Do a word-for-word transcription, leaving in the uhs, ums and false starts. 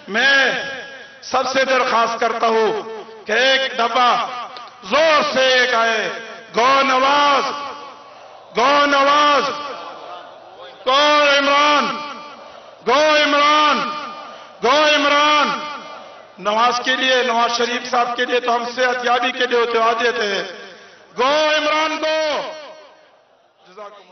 मैं सबसे दरखास्त करता हूं कि एक डब्बा जोर से एक आए, गो नवाज, गो नवाज, गो इमरान, गो इमरान, गो इमरान। नवाज के लिए, नवाज शरीफ साहब के लिए तो हम सेहतयाबी के लिए दुआ देते हैं। गो इमरान को।